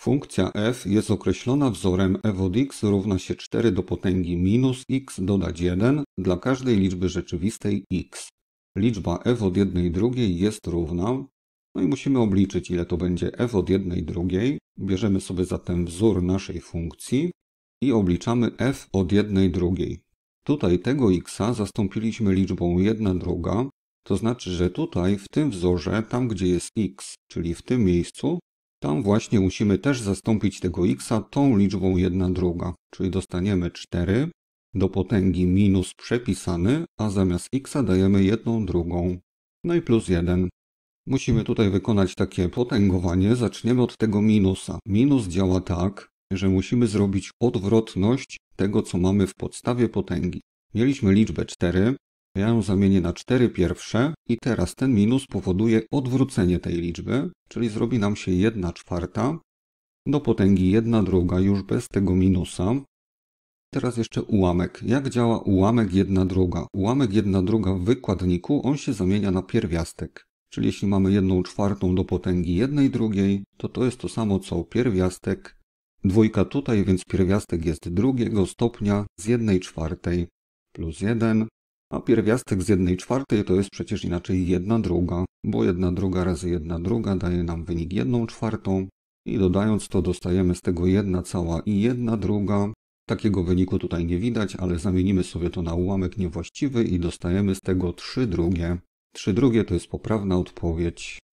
Funkcja f jest określona wzorem f od x równa się 4 do potęgi minus x dodać 1 dla każdej liczby rzeczywistej x. Liczba f od 1/2 jest równa, no i musimy obliczyć, ile to będzie f od 1/2. Bierzemy sobie zatem wzór naszej funkcji i obliczamy f od 1/2. Tutaj tego x'a zastąpiliśmy liczbą 1/2, to znaczy, że tutaj w tym wzorze, tam gdzie jest x, czyli w tym miejscu, tam właśnie musimy też zastąpić tego x'a tą liczbą 1/2, czyli dostaniemy 4 do potęgi minus przepisany, a zamiast x'a dajemy 1/2. No i plus 1. Musimy tutaj wykonać takie potęgowanie. Zaczniemy od tego minusa. Minus działa tak, że musimy zrobić odwrotność tego, co mamy w podstawie potęgi. Mieliśmy liczbę 4, ja ją zamienię na 4 pierwsze i teraz ten minus powoduje odwrócenie tej liczby, czyli zrobi nam się 1/4 do potęgi 1/2 już bez tego minusa. Teraz jeszcze ułamek. Jak działa ułamek 1/2? Ułamek 1/2 w wykładniku, on się zamienia na pierwiastek. Czyli jeśli mamy 1/4 do potęgi 1/2, to jest to samo co pierwiastek. Dwójka tutaj, więc pierwiastek jest drugiego stopnia z 1/4 plus 1. A pierwiastek z 1/4 to jest przecież inaczej 1/2, bo 1/2 razy 1/2 daje nam wynik 1/4 i dodając to dostajemy z tego 1,1/2. Takiego wyniku tutaj nie widać, ale zamienimy sobie to na ułamek niewłaściwy i dostajemy z tego 3/2. 3/2 to jest poprawna odpowiedź.